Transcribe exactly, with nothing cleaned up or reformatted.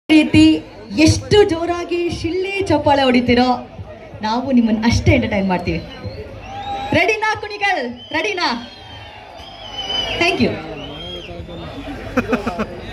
ರೀತಿ ಎಷ್ಟು ಜೋರಾಗಿ ಶಿಳ್ಳಿ ಚಪ್ಪಾಳೆ ಹೊಡಿತೀರೋ ನಾವು ನಿಮ್ಮನ್ನು ಅಷ್ಟೇ ಎಂಟರ್ಟೈನ್ ಮಾಡ್ತೀವಿ. ರೆಡಿನಾ ಕುಣಿಗಲ್? ರೆಡಿನಾ? Thank you.